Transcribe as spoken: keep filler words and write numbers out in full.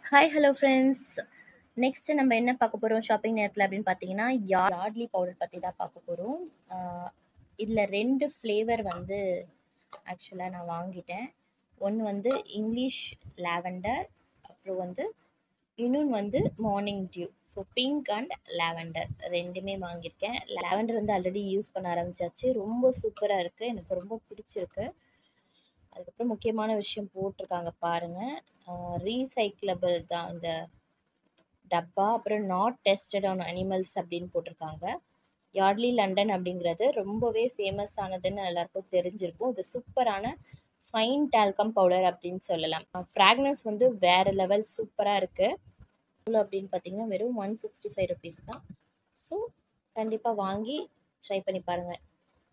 Hi hello friends. Next நம்ம என்ன பார்க்க போகிறோம் ஷாப்பிங் நேரத்தில் அப்படின்னு பார்த்தீங்கன்னா, யார்ட்லி பவுடர் பற்றி தான் பார்க்க போகிறோம். இதில் ரெண்டு ஃப்ளேவர் வந்து ஆக்சுவலாக நான் வாங்கிட்டேன். ஒன்று வந்து இங்கிலீஷ் லாவெண்டர், அப்புறம் வந்து இன்னொன்று வந்து morning dew. So pink and lavender ரெண்டுமே வாங்கியிருக்கேன். லாவெண்டர் வந்து ஆல்ரெடி யூஸ் பண்ண ஆரம்பிச்சாச்சு. ரொம்ப சூப்பராக இருக்குது, எனக்கு ரொம்ப பிடிச்சிருக்கு. அதுக்கப்புறம் முக்கியமான விஷயம் போட்டிருக்காங்க பாருங்கள், ரீசைக்கிளபிள் தான் இந்த டப்பா. அப்புறம் நாட் டெஸ்டட் ஆன் அனிமல்ஸ் அப்படின்னு போட்டிருக்காங்க. யார்ட்லி லண்டன் அப்படிங்கிறது ரொம்பவே ஃபேமஸ் ஆனதுன்னு எல்லாருக்கும் தெரிஞ்சிருக்கும். இது சூப்பரான ஃபைன் டால்கம் பவுடர் அப்படின்னு சொல்லலாம். ஃப்ராக்னன்ஸ் வந்து வேறு லெவல் சூப்பராக இருக்குது. எவ்வளோ அப்படின்னு பார்த்தீங்கன்னா வெறும் ஒன் சிக்ஸ்டி ஃபைவ் ருபீஸ் தான். ஸோ கண்டிப்பாக வாங்கி ட்ரை பண்ணி பாருங்கள்.